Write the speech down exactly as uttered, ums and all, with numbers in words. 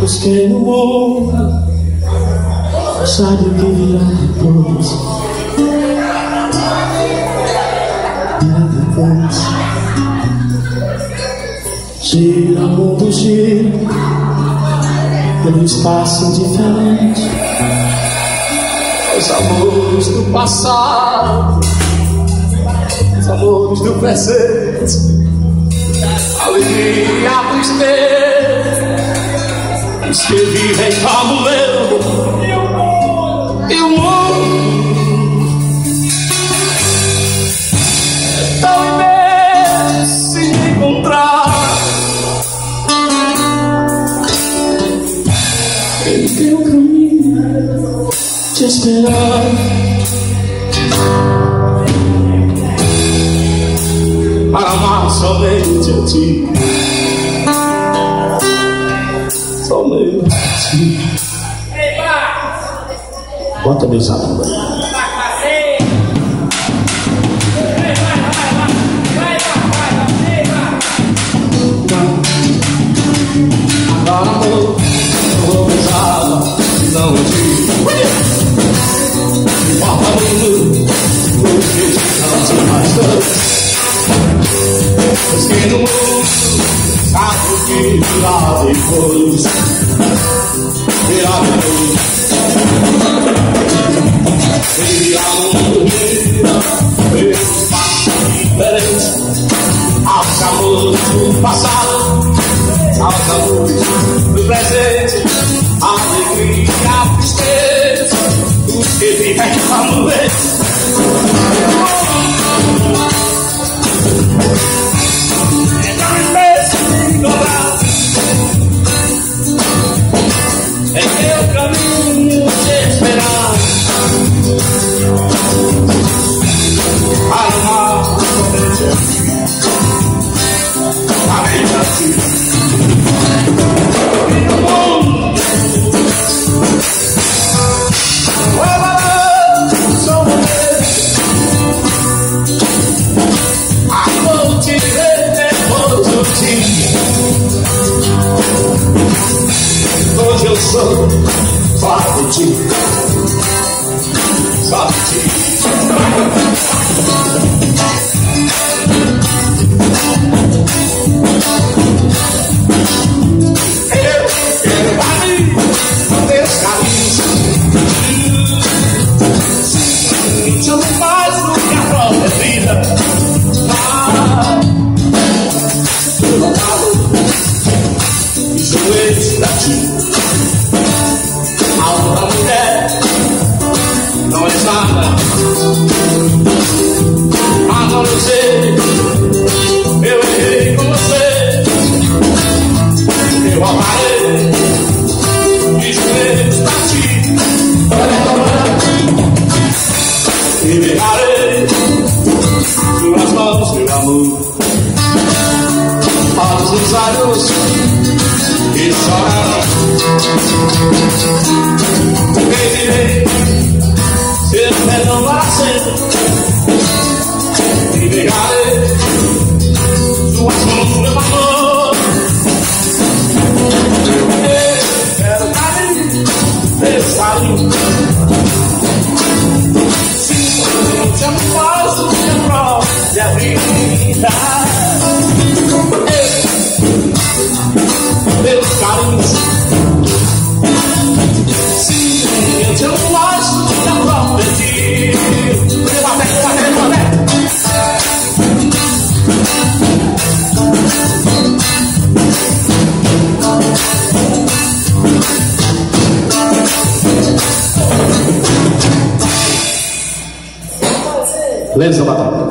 busquei no mundo, sabe o que virá depois? Virá depois. Gira, mundo gira, pelo espaço indiferente. Os amores do passado, os amores do presente, a alegria do espelho, os que vivem como eu e o mundo é tão imenso se encontrar. Ele tem um caminho te esperar. Para amar somente a ti, somente a ti. Bota a mesa também. Agora amor, eu vou beijá-la, não eu digo. Bota no mundo, vou beijar tanto mais dois. Pois quem no mundo sabe o que virá depois. Virá depois. Virá mundo, virá espaço diferente. Aos amores do passado, aos amores do presente, a alegria e a tristeza, os que vivem como eles. É teu caminho te esperar. Para amar somente a ti, somente a ti. Hoje eu sou só de ti, só de ti. Eu quero pra mim teus carinhos, te amo mais do que a própria vida. Ah, eu não falo de joelhos pra ti. A outra mulher não é nada, mas não eu sei, eu errei com você. Eu amarei de joelhos pra ti, e pegarei suas mãos, meu amor. Olhos nos olhos e choraram. Pedirei seu perdão para sempre, e pegarei suas mãos, meu amor. Eu quero carinho, esse carinho. Sim, eu te amo mais do que a própria vida. Meus carinhos, sim, eu te amo mais do que a própria vida. Eu até, eu até, eu até. Beleza, Batalha?